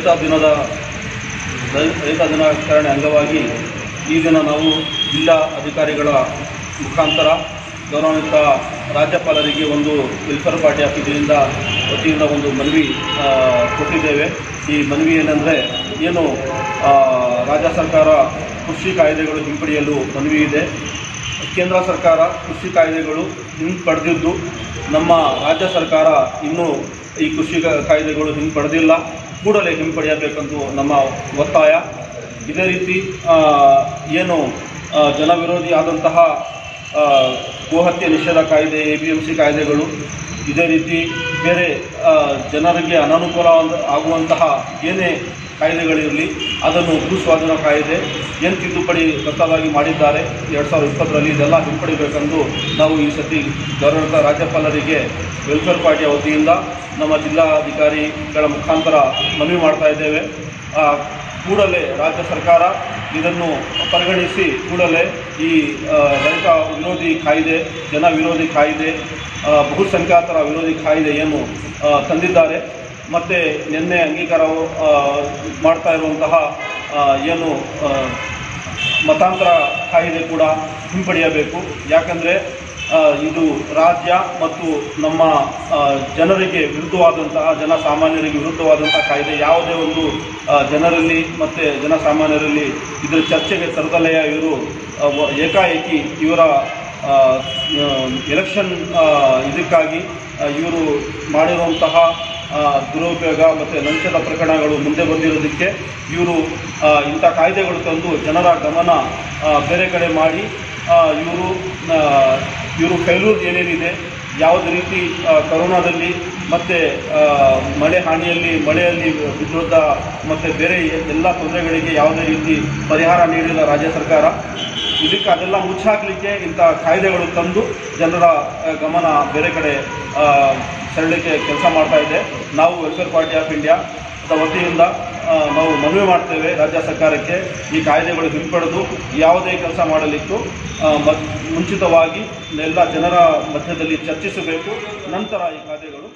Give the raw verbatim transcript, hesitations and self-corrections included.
ರೈತ ದಿನದ ರೈತ ದಿನಾಚರಣೆ ಅಂಗವಾಗಿ ಈ ದಿನ ನಾವು ಜಿಲ್ಲಾ ಅಧಿಕಾರಿಗಳ ಮುಖಾಂತರ ಗೌರವಾನ್ವಿತ ರಾಜ್ಯಪಾಲರಿಗೆ ಒಂದು ವೆಲ್ಫೇರ್ ಪಾರ್ಟಿ ಆಫೀಸಿನಿಂದ ವತಿಯಿಂದ ಒಂದು ಮನವಿ ಕೊಟ್ಟಿದ್ದೇವೆ. ಈ ಮನವಿ ಏನಂದರೆ, ಏನು ರಾಜ್ಯ ಸರ್ಕಾರ ಕೃಷಿ ಕಾಯ್ದೆಗಳು ಹಿಂಪಡೆಯಲು ಮನವಿ ಇದೆ. ಕೇಂದ್ರ ಸರ್ಕಾರ ಕೃಷಿ ಕಾಯ್ದೆಗಳು ಹಿಂಪಡೆದಿದ್ದು ನಮ್ಮ ರಾಜ್ಯ ಸರ್ಕಾರ ಇನ್ನೂ ಈ ಕೃಷಿ ಕಾಯ್ದೆಗಳು ಹಿಂಪಡೆದಿಲ್ಲ, ಕೂಡಲೇ ಹಿಂಪಡೆಯಬೇಕೆಂದು ನಮ್ಮ ಒತ್ತಾಯ. ಇದೇ ರೀತಿ ಏನು ಜನವಿರೋಧಿ ಆದಂತಹ ಗೋಹತ್ಯೆ ನಿಷೇಧ ಕಾಯ್ದೆ, ಎ ಬಿ ಎಂ ಸಿ ಕಾಯ್ದೆಗಳು, ಇದೇ ರೀತಿ ಬೇರೆ ಜನರಿಗೆ ಅನನುಕೂಲ ಆಗುವಂತಹ ಏನೇ ಕಾಯ್ದೆಗಳಿರಲಿ ಅದನ್ನು ಭೂ ಸ್ವಾಧೀನ ಕಾಯ್ದೆ ಏನು ತಿದ್ದುಪಡಿ ಹೊಸದಾಗಿ ಮಾಡಿದ್ದಾರೆ ಎರಡು ಸಾವಿರದ ಇಪ್ಪತ್ತರಲ್ಲಿ, ಇದೆಲ್ಲ ಹಿಂಪಡಿಬೇಕೆಂದು ನಾವು ಈ ಸತಿ ಗೌರವಾನ್ವಿತ ರಾಜ್ಯಪಾಲರಿಗೆ ವೆಲ್ಫೇರ್ ಪಾರ್ಟಿಯ ವತಿಯಿಂದ ನಮ್ಮ ಜಿಲ್ಲಾಧಿಕಾರಿಗಳ ಮುಖಾಂತರ ಮನವಿ ಮಾಡ್ತಾ ಇದ್ದೇವೆ. ಕೂಡಲೇ ರಾಜ್ಯ ಸರ್ಕಾರ ಇದನ್ನು ಪರಿಗಣಿಸಿ ಕೂಡಲೇ ಈ ರೈತ ವಿರೋಧಿ ಕಾಯ್ದೆ, ಜನ ವಿರೋಧಿ ಕಾಯ್ದೆ, ಬಹುಸಂಖ್ಯಾತರ ವಿರೋಧಿ ಕಾಯ್ದೆ ಏನು ತಂದಿದ್ದಾರೆ ಮತ್ತು ನಿನ್ನೆ ಅಂಗೀಕಾರ ಮಾಡ್ತಾ ಇರುವಂತಹ ಏನು ಮತಾಂತರ ಕಾಯ್ದೆ ಕೂಡ ಹಿಂಪಡೆಯಬೇಕು. ಯಾಕಂದರೆ ಇದು ರಾಜ್ಯ ಮತ್ತು ನಮ್ಮ ಜನರಿಗೆ ವಿರುದ್ಧವಾದಂತಹ, ಜನಸಾಮಾನ್ಯರಿಗೆ ವಿರುದ್ಧವಾದಂತಹ ಕಾಯ್ದೆ. ಯಾವುದೇ ಒಂದು ಜನರಲ್ಲಿ ಮತ್ತು ಜನಸಾಮಾನ್ಯರಲ್ಲಿ ಇದರ ಚರ್ಚೆಗೆ ತರದಲೆಯ ಇವರು ಏಕಾಏಕಿ ಇವರ ಎಲೆಕ್ಷನ್ ಇದಕ್ಕಾಗಿ ಇವರು ಮಾಡಿರುವಂತಹ ದುರುಪಯೋಗ ಮತ್ತು ಲಂಚದ ಪ್ರಕರಣಗಳು ಮುಂದೆ ಬಂದಿರೋದಕ್ಕೆ ಇವರು ಇಂಥ ಕಾಯ್ದೆಗಳು ತಂದು ಜನರ ಗಮನ ಬೇರೆ ಕಡೆ ಮಾಡಿ ಇವರು ಇವರು ಫೇಲ್ಯೂರ್ ಏನೇನಿದೆ, ಯಾವುದೇ ರೀತಿ ಕರೋನಾದಲ್ಲಿ ಮತ್ತು ಮಳೆ ಹಾನಿಯಲ್ಲಿ ಮಳೆಯಲ್ಲಿ ಬಿದ್ದ ಮತ್ತು ಬೇರೆ ಎಲ್ಲ ತೊಂದರೆಗಳಿಗೆ ಯಾವುದೇ ರೀತಿ ಪರಿಹಾರ ನೀಡಿಲ್ಲ ರಾಜ್ಯ ಸರ್ಕಾರ. ಇದಕ್ಕೆ ಅದೆಲ್ಲ ಮುಚ್ಚಾಕಲಿಕ್ಕೆ ಇಂಥ ಕಾಯ್ದೆಗಳು ತಂದು ಜನರ ಗಮನ ಬೇರೆ ಕಡೆ ಸೆಳೆಯಲಿಕ್ಕೆ ಕೆಲಸ ಮಾಡ್ತಾ ಇದೆ. ನಾವು ವೆಲ್ಫೇರ್ ಪಾರ್ಟಿ ಆಫ್ ಇಂಡಿಯಾ ವತಿಯಿಂದ ನಾವು ಮನವಿ ಮಾಡ್ತೇವೆ ರಾಜ್ಯ ಸರ್ಕಾರಕ್ಕೆ, ಈ ಕಾಯ್ದೆಗಳು ಹಿಂಪಡೆದು ಯಾವುದೇ ಕೆಲಸ ಮಾಡಲಿಕ್ಕೂ ಮುಂಚಿತವಾಗಿ ಎಲ್ಲ ಜನರ ಮಧ್ಯದಲ್ಲಿ ಚರ್ಚಿಸಬೇಕು. ನಂತರ ಈ ಕಾಯ್ದೆಗಳು